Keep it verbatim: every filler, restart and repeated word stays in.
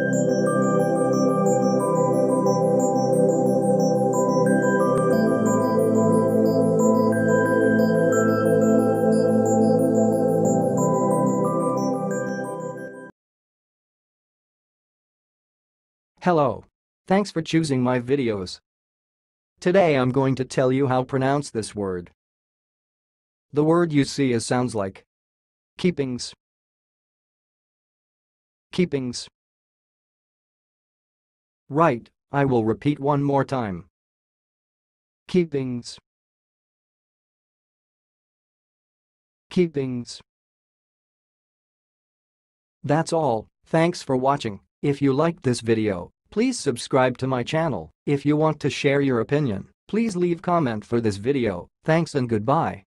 Hello. Thanks for choosing my videos. Today I'm going to tell you how to pronounce this word. The word you see is sounds like kee-pingz, kee-pingz. Right, I will repeat one more time. Kee-pingz, kee-pingz. That's all, thanks for watching. If you liked this video, please subscribe to my channel. If you want to share your opinion, please leave comment for this video. Thanks and goodbye.